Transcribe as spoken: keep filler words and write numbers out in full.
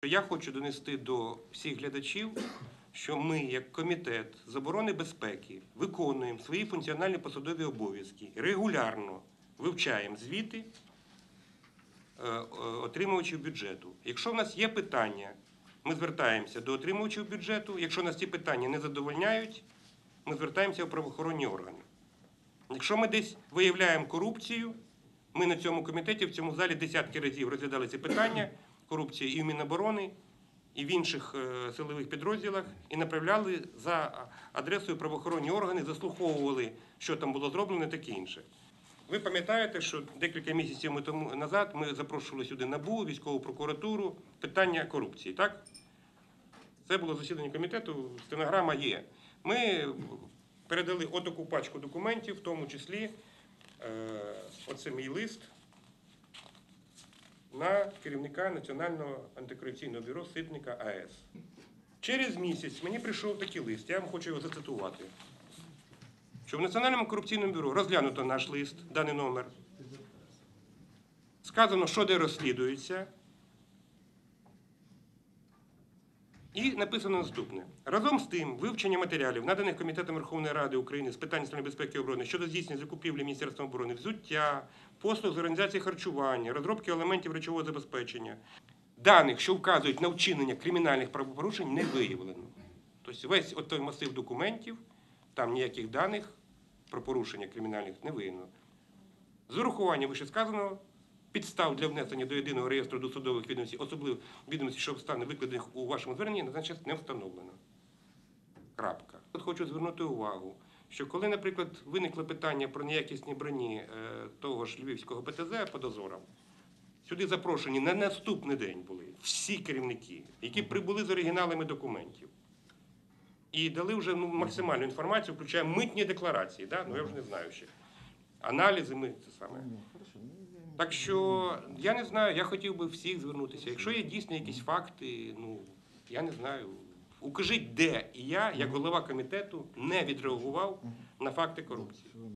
я хочу донести до всіх глядачів, що ми, як комітет з оборони безпеки, виконуємо свої функціональні посадові обов'язки, регулярно вивчаємо звіти отримувачів бюджету. Якщо в нас є питання, ми звертаємося до отримувачів бюджету. Якщо нас ці питання не задовольняють, ми звертаємося в правоохоронні органи. Якщо ми десь виявляємо корупцію, ми на цьому комітеті, в цьому залі десятки разів розглядали ці питання, корупції і в Міноборони, і в інших е, силових підрозділах, і направляли за адресою правоохоронні органи, заслуховували, що там було зроблено, і таке інше. Ви пам'ятаєте, що декілька місяців тому назад ми запрошували сюди НАБУ, військову прокуратуру, питання корупції, так? Це було засідання комітету, стенограма є. Ми передали отаку пачку документів, в тому числі е, оце мій лист на керівника Національного антикорупційного бюро Ситника А С. Через місяць мені прийшов такий лист, я вам хочу його зацитувати. Що в Національному корупційному бюро розглянуто наш лист, даний номер. Сказано, що де розслідується. І написано наступне. Разом з тим, вивчення матеріалів, наданих Комітетом Верховної Ради України з питань національної безпеки і оборони щодо здійснення закупівлі Міністерством оборони, взуття, послуг з організації харчування, розробки елементів речового забезпечення, даних, що вказують на вчинення кримінальних правопорушень, не виявлено. Тобто весь от той масив документів, там ніяких даних про порушення кримінальних не виявлено. З урахуванням вищесказаного, підстав для внесення до єдиного реєстру досудових відомостей, особливо відомостей, що обставини викладених у вашому зверненні, на даний час не встановлено. Крапка. Тут хочу звернути увагу, що коли, наприклад, виникло питання про неякісні броні е, того ж львівського Б Т З по дозорам, сюди запрошені на наступний день були всі керівники, які прибули з оригіналами документів. І дали вже ну, максимальну інформацію, включає митні декларації, да? Ну я вже не знаю ще. Аналізи ми, це саме. Так що, я не знаю, я хотів би всіх звернутися. Якщо є дійсно якісь факти, ну, я не знаю, укажіть, де і я, як голова комітету, не відреагував на факти корупції.